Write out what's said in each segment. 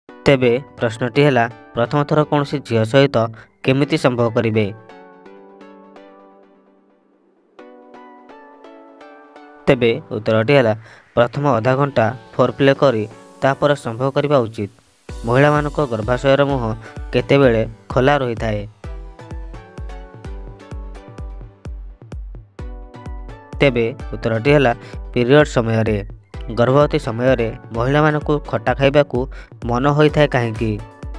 ତେବେ ପ୍ରଶ୍ନଟି ହେଲା ପ୍ରଥମ ଥର କୌଣସି ଝିଅ ସହିତ କେମିତି ସମ୍ଭୋଗ କରିବେ? ତେବେ ଉତ୍ତରଟି ହେଲା ପ୍ରଥମ ଅଧା ଘଣ୍ଟା ଫୋରପ୍ଲେ କରି ତାପରେ ସମ୍ଭୋଗ କରିବା ଉଚିତ। ମହିଳାମାନଙ୍କ ଗର୍ଭାଶୟର ମୁହଁ କେତେବେଳେ ଖୋଲା ରହିଥାଏ? ତେବେ ଉତ୍ତରଟି ହେଲା ପିରିୟଡ଼ ସମୟରେ। ଗର୍ଭବତୀ ସମୟରେ ମହିଳାମାନଙ୍କୁ ଖଟା ଖାଇବାକୁ ମନ ହୋଇଥାଏ କାହିଁକି?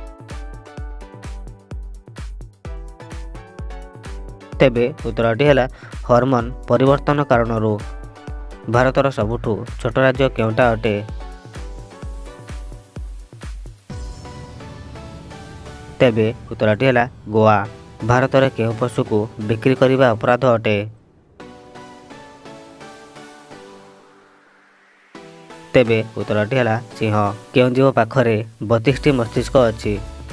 ତେବେ ଉତ୍ତରଟି ହେଲା ହରମୋନ ପରିବର୍ତ୍ତନ କାରଣରୁ। ଭାରତର ସବୁଠୁ ଛୋଟ ରାଜ୍ୟ କେଉଁଟା ଅଟେ? ତେବେ ଉତ୍ତରଟି ହେଲା ଗୋଆ। ଭାରତରେ କେଉଁ ପଶୁକୁ ବିକ୍ରି କରିବା ଅପରାଧ ଅଟେ? ତେବେ ଉତ୍ତରଟି ହେଲା ସିଂହ। କେଉଁ ଜୀବ ପାଖରେ 32ଟି ମସ୍ତିଷ୍କ ଅଛି?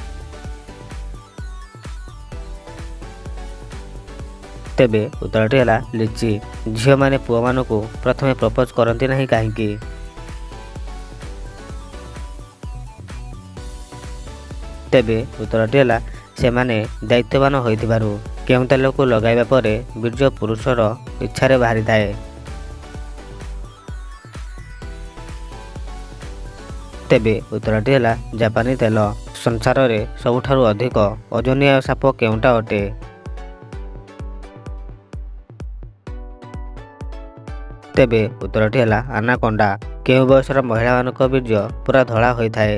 ତେବେ ଉତ୍ତରଟି ହେଲା ଲିଚି। ଝିଅମାନେ ପୁଅମାନଙ୍କୁ ପ୍ରଥମେ ପ୍ରପୋଜ କରନ୍ତି ନାହିଁ କାହିଁକି? ତେବେ ଉତ୍ତରଟି ହେଲା ସେମାନେ ଦାୟିତ୍ୱବାନ ହୋଇଥିବାରୁ। କେଉଁ ତେଲକୁ ଲଗାଇବା ପରେ ବୀର୍ଯ୍ୟ ପୁରୁଷର ଇଚ୍ଛାରେ ବାହାରିଥାଏ? ତେବେ ଉତ୍ତରଟି ହେଲା ଜାପାନୀ ତେଲ। ସଂସାରରେ ସବୁଠାରୁ ଅଧିକ ଓଜନିଆ ସାପ କେଉଁଟା ଅଟେ? ତେବେ ଉତ୍ତରଟି ହେଲା ଆନାକୋଣ୍ଡା। କେଉଁ ବୟସର ମହିଳାମାନଙ୍କ ବୀର୍ଯ୍ୟ ପୁରା ଧଳା ହୋଇଥାଏ?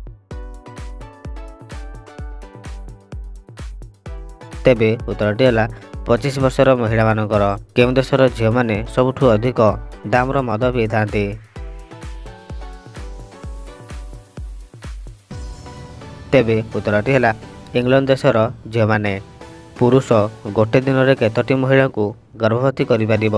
ତେବେ ଉତ୍ତରଟି ହେଲା 25 ବର୍ଷର ମହିଳାମାନଙ୍କର। କେଉଁ ଦେଶର ଝିଅମାନେ ସବୁଠୁ ଅଧିକ ଦାମର ମଦ ପିଇଥାନ୍ତି? ତେବେ ଉତ୍ତରଟି ହେଲା ଇଂଲଣ୍ଡ ଦେଶର ଝିଅମାନେ। ପୁରୁଷ ଗୋଟେ ଦିନରେ କେତୋଟି ମହିଳାଙ୍କୁ ଗର୍ଭବତୀ କରିପାରିବ?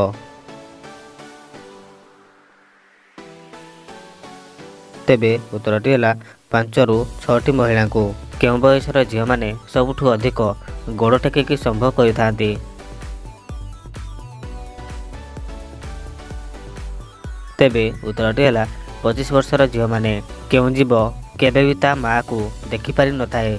ତେବେ ଉତ୍ତରଟି ହେଲା 5ରୁ 6ଟି ମହିଳାଙ୍କୁ। କେଉଁ ବୟସର ଝିଅମାନେ ସବୁଠୁ ଅଧିକ ଗୋଡ଼ ଟେକିକି ସମ୍ଭୋଗ କରିଥାନ୍ତି? ତେବେ ଉତ୍ତରଟି ହେଲା 25 ବର୍ଷର ଝିଅମାନେ। କେଉଁ ଜୀବ କେବେ ବି ତା ମାଆକୁ ଦେଖିପାରି ନଥାଏ?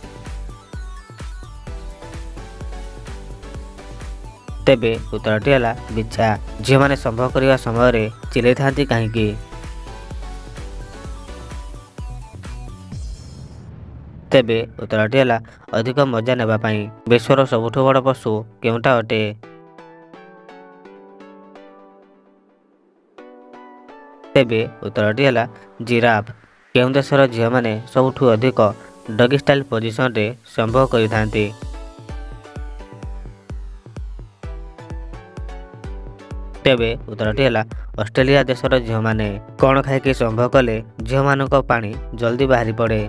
ତେବେ ଉତ୍ତରଟି ହେଲା ବିଛା। ଝିଅମାନେ ସମ୍ଭୋଗ କରିବା ସମୟରେ ଚିଲେଇଥାନ୍ତି କାହିଁକି? ତେବେ ଉତ୍ତରଟି ହେଲା ଅଧିକ ମଜା ନେବା ପାଇଁ। ବିଶ୍ୱର ସବୁଠୁ ବଡ଼ ପଶୁ କେଉଁଟା ଅଟେ? ତେବେ ଉତ୍ତରଟି ହେଲା ଜିରାଫ। କେଉଁ ଦେଶର ଝିଅମାନେ ସବୁଠୁ ଅଧିକ ଡଗି ଷ୍ଟାଇଲ ପୋଜିସନରେ ସମ୍ଭୋଗ କରିଥାନ୍ତି? ତେବେ ଉତ୍ତରଟି ହେଲା ଅଷ୍ଟ୍ରେଲିଆ ଦେଶର ଝିଅମାନେ। କ'ଣ ଖାଇକି ସମ୍ଭୋଗ କଲେ ଝିଅମାନଙ୍କ ପାଣି ଜଲ୍ଦି ବାହାରି ପଡ଼େ?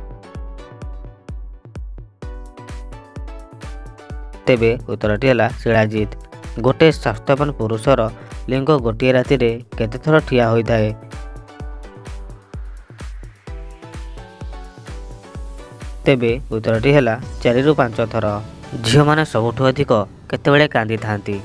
ତେବେ ଉତ୍ତରଟି ହେଲା ଶିଳାଜିତ। ଗୋଟେ ସ୍ୱାସ୍ଥ୍ୟବାନ ପୁରୁଷର ଲିଙ୍ଗ ଗୋଟିଏ ରାତିରେ କେତେ ଥର ଠିଆ ହୋଇଥାଏ? ତେବେ ଉତ୍ତରଟି ହେଲା 4ରୁ 5 ଥର। ଝିଅମାନେ ସବୁଠୁ ଅଧିକ କେତେବେଳେ କାନ୍ଦିଥାନ୍ତି?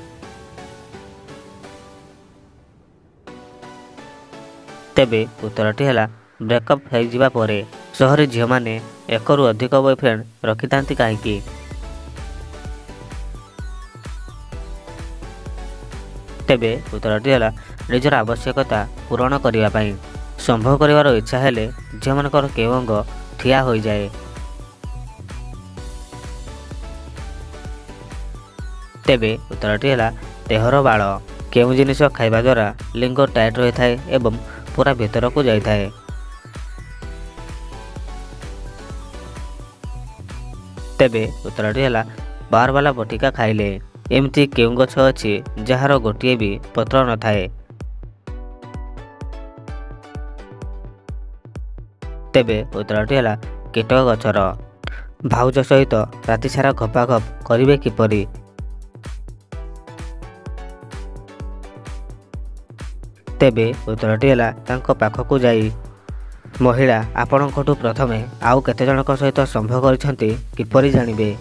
ତେବେ ଉତ୍ତରଟି ହେଲା ବ୍ରେକଅପ୍ ହୋଇଯିବା ପରେ। ସହରୀ ଝିଅମାନେ 1ରୁ ଅଧିକ ବୟଫ୍ରେଣ୍ଡ ରଖିଥାନ୍ତି କାହିଁକି? ତେବେ ଉତ୍ତରଟି ହେଲା ନିଜର ଆବଶ୍ୟକତା ପୂରଣ କରିବା ପାଇଁ। ସମ୍ଭୋଗ କରିବାର ଇଚ୍ଛା ହେଲେ ଝିଅମାନଙ୍କର କେଉଁ ଅଙ୍ଗ ଠିଆ ହୋଇଯାଏ? ତେବେ ଉତ୍ତରଟି ହେଲା ଦେହର ବାଳ। କେଉଁ ଜିନିଷ ଖାଇବା ଦ୍ୱାରା ଲିଙ୍ଗ ଟାଇଟ୍ ରହିଥାଏ ଏବଂ ପୁରା ଭିତରକୁ ଯାଇଥାଏ? ତେବେ ଉତ୍ତରଟି ହେଲା ବାରବାଲା ବଟିକା ଖାଇଲେ। ଏମିତି କେଉଁ ଗଛ ଅଛି ଯାହାର ଗୋଟିଏ ବି ପତ୍ର ନଥାଏ? ତେବେ ଉତ୍ତରଟି ହେଲା କୀଟ ଗଛର। ଭାଉଜ ସହିତ ରାତିସାରା ଗପାଗପ କରିବେ କିପରି? ତେବେ ଉତ୍ତରଟି ହେଲା ତାଙ୍କ ପାଖକୁ ଯାଇ। ମହିଳା ଆପଣଙ୍କଠୁ ପ୍ରଥମେ ଆଉ କେତେଜଣଙ୍କ ସହିତ ସମ୍ଭୋଗ କରିଛନ୍ତି କିପରି ଜାଣିବେ?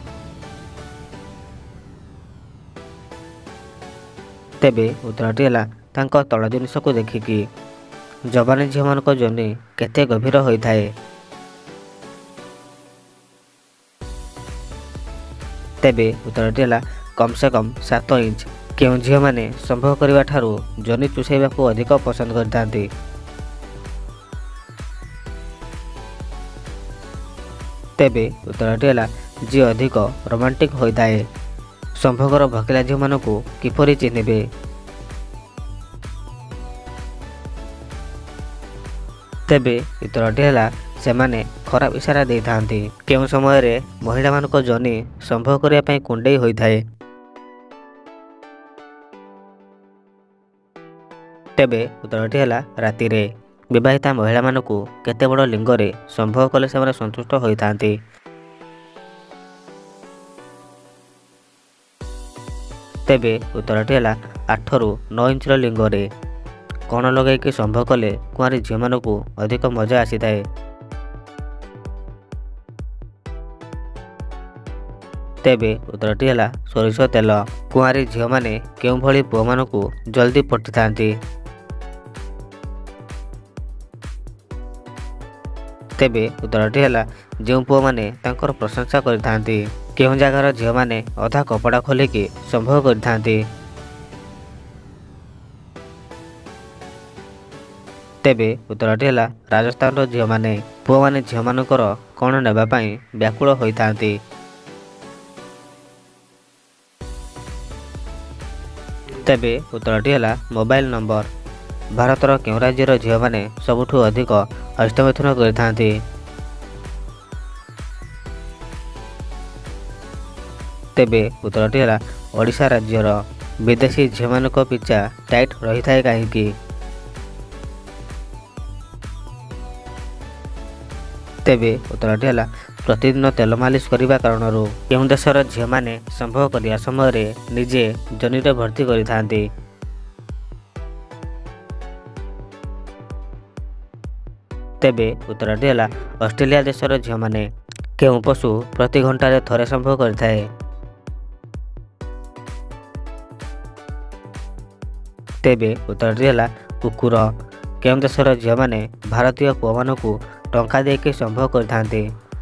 ତେବେ ଉତ୍ତରଟି ହେଲା ତାଙ୍କ ତଳ ଜିନିଷକୁ ଦେଖିକି। ଯବାନୀ ଝିଅମାନଙ୍କ ଯୋନି କେତେ ଗଭୀର ହୋଇଥାଏ? ତେବେ ଉତ୍ତରଟି ହେଲା କମ୍ ସେ କମ୍ 7 ଇଞ୍ଚ। କେଉଁ ଝିଅମାନେ ସମ୍ଭୋଗ କରିବା ଠାରୁ ଜନି ଚୁଷାଇବାକୁ ଅଧିକ ପସନ୍ଦ କରିଥାନ୍ତି? ତେବେ ଉତ୍ତରଟି ହେଲା ଯିଏ ଅଧିକ ରୋମାଣ୍ଟିକ ହୋଇଥାଏ। ସମ୍ଭୋଗର ଭକିଲା ଝିଅମାନଙ୍କୁ କିପରି ଚିହ୍ନିବେ? ତେବେ ଉତ୍ତରଟି ହେଲା ସେମାନେ ଖରାପ ଇସାରା ଦେଇଥାନ୍ତି। କେଉଁ ସମୟରେ ମହିଳାମାନଙ୍କ ଜନି ସମ୍ଭୋଗ କରିବା ପାଇଁ କୁଣ୍ଡେଇ ହୋଇଥାଏ? ତେବେ ଉତ୍ତରଟି ହେଲା ରାତିରେ। ବିବାହିତା ମହିଳାମାନଙ୍କୁ କେତେ ବଡ଼ ଲିଙ୍ଗରେ ସମ୍ଭୋଗ କଲେ ସେମାନେ ସନ୍ତୁଷ୍ଟ ହୋଇଥାନ୍ତି? ତେବେ ଉତ୍ତରଟି ହେଲା 8ରୁ 9 ଇଞ୍ଚର ଲିଙ୍ଗରେ। କଣ ଲଗାଇକି ସମ୍ଭୋଗ କଲେ କୁଆଁରୀ ଝିଅମାନଙ୍କୁ ଅଧିକ ମଜା ଆସିଥାଏ? ତେବେ ଉତ୍ତରଟି ହେଲା ସୋରିଷ ତେଲ। କୁଆଁରୀ ଝିଅମାନେ କେଉଁଭଳି ପୁଅମାନଙ୍କୁ ଜଲ୍ଦି ପଟିଥାନ୍ତି? ତେବେ ଉତ୍ତରଟି ହେଲା ଯେଉଁ ପୁଅମାନେ ତାଙ୍କର ପ୍ରଶଂସା କରିଥାନ୍ତି। କେଉଁ ଜାଗାର ଝିଅମାନେ ଅଧା କପଡ଼ା ଖୋଲିକି ସମ୍ଭୋଗ କରିଥାନ୍ତି? ତେବେ ଉତ୍ତରଟି ହେଲା ରାଜସ୍ଥାନର ଝିଅମାନେ। ପୁଅମାନେ ଝିଅମାନଙ୍କର କଣ ନେବା ପାଇଁ ବ୍ୟାକୁଳ ହୋଇଥାନ୍ତି? ତେବେ ଉତ୍ତରଟି ହେଲା ମୋବାଇଲ ନମ୍ବର। ଭାରତର କେଉଁ ରାଜ୍ୟର ଝିଅମାନେ ସବୁଠୁ ଅଧିକ ହସ୍ତମୈଥୁନ କରିଥାନ୍ତି? ତେବେ ଉତ୍ତରଟି ହେଲା ଓଡ଼ିଶା ରାଜ୍ୟର। ବିଦେଶୀ ଝିଅମାନଙ୍କ ପିଛା ଟାଇଟ୍ ରହିଥାଏ କାହିଁକି? ତେବେ ଉତ୍ତରଟି ହେଲା ପ୍ରତିଦିନ ତେଲ ମାଲିସ କରିବା କାରଣରୁ। କେଉଁ ଦେଶର ଝିଅମାନେ ସମ୍ଭୋଗ କରିବା ସମୟରେ ନିଜେ ଜନିରେ ଭର୍ତ୍ତି କରିଥାନ୍ତି? ତେବେ ଉତ୍ତରଟି ହେଲା ଅଷ୍ଟ୍ରେଲିଆ ଦେଶର ଝିଅମାନେ। କେଉଁ ପଶୁ ପ୍ରତି ଘଣ୍ଟାରେ ଥରେ ସମ୍ଭୋଗ କରିଥାଏ? ତେବେ ଉତ୍ତରଟି ହେଲା କୁକୁର। କେଉଁ ଦେଶର ଝିଅମାନେ ଭାରତୀୟ ପୁଅମାନଙ୍କୁ ଟଙ୍କା ଦେଇକି ସମ୍ଭୋଗ କରିଥାନ୍ତି?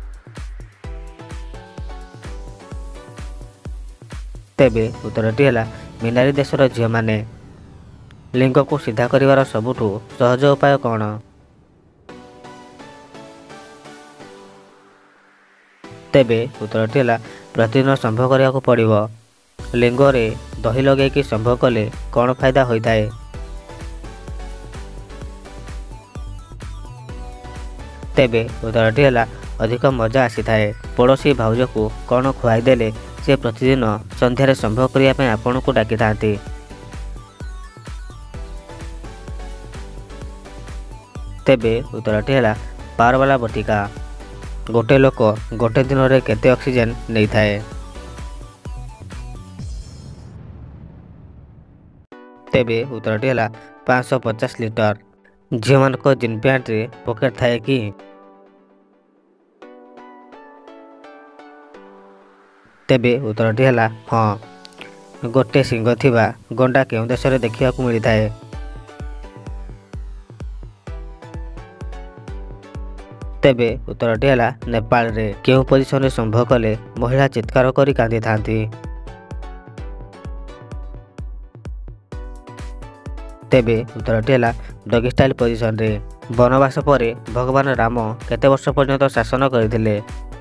ତେବେ ଉତ୍ତରଟି ହେଲା ମିନାରୀ ଦେଶର ଝିଅମାନେ। ଲିଙ୍ଗକୁ ସିଧା କରିବାର ସବୁଠୁ ସହଜ ଉପାୟ କ'ଣ? ତେବେ ଉତ୍ତରଟି ହେଲା ପ୍ରତିଦିନ ସମ୍ଭୋଗ କରିବାକୁ ପଡ଼ିବ। ଲିଙ୍ଗରେ ଦହି ଲଗାଇକି ସମ୍ଭୋଗ କଲେ କ'ଣ ଫାଇଦା ହୋଇଥାଏ? ତେବେ ଉତ୍ତରଟି ହେଲା ଅଧିକ ମଜା ଆସିଥାଏ। ପଡ଼ୋଶୀ ଭାଉଜକୁ କ'ଣ ଖୁଆଇ ଦେଲେ ସେ ପ୍ରତିଦିନ ସନ୍ଧ୍ୟାରେ ସମ୍ଭୋଗ କରିବା ପାଇଁ ଆପଣଙ୍କୁ ଡାକିଥାନ୍ତି? ତେବେ ଉତ୍ତରଟି ହେଲା ପାୱାରବାଲା ବଟିକା। ଗୋଟେ ଲୋକ ଗୋଟେ ଦିନରେ କେତେ ଅକ୍ସିଜେନ ନେଇଥାଏ? ତେବେ ଉତ୍ତରଟି ହେଲା 550 ଲିଟର। ଝିଅମାନଙ୍କ ଜିନ୍ ପ୍ୟାଣ୍ଟରେ ପକେଟ ଥାଏ କି? ତେବେ ଉତ୍ତରଟି ହେଲା ହଁ। ଗୋଟେ ଶିଙ୍ଗ ଥିବା ଗଣ୍ଡା କେଉଁ ଦେଶରେ ଦେଖିବାକୁ ମିଳିଥାଏ? ତେବେ ଉତ୍ତରଟି ହେଲା ନେପାଳରେ। କେଉଁ ପୋଜିସନରେ ସମ୍ଭୋଗ କଲେ ମହିଳା ଚିତ୍କାର କରି କାନ୍ଦିଥାନ୍ତି? ତେବେ ଉତ୍ତରଟି ହେଲା ଡଗି ଷ୍ଟାଇଲ ପୋଜିସନରେ। ବନବାସ ପରେ ଭଗବାନ ରାମ କେତେ ବର୍ଷ ପର୍ଯ୍ୟନ୍ତ ଶାସନ କରିଥିଲେ?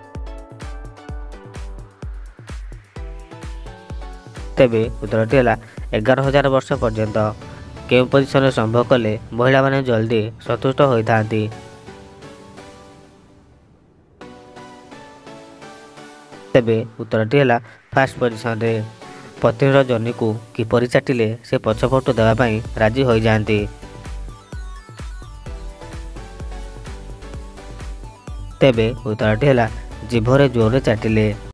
ତେବେ ଉତ୍ତରଟି ହେଲା 11,000 ବର୍ଷ ପର୍ଯ୍ୟନ୍ତ। କେଉଁ ପୋଜିସନରେ ସମ୍ଭୋଗ କଲେ ମହିଳାମାନେ ଜଲ୍ଦି ସନ୍ତୁଷ୍ଟ ହୋଇଥାନ୍ତି? ତେବେ ଉତ୍ତରଟି ହେଲା ଫାଷ୍ଟ ପୋଜିସନରେ। ପତ୍ନୀର ଜନିକୁ କିପରି ଚାଟିଲେ ସେ ପଛପଟୁ ଦେବା ପାଇଁ ରାଜି ହୋଇଯାଆନ୍ତି? ତେବେ ଉତ୍ତରଟି ହେଲା ଜିଭରେ ଜୋରରେ ଚାଟିଲେ।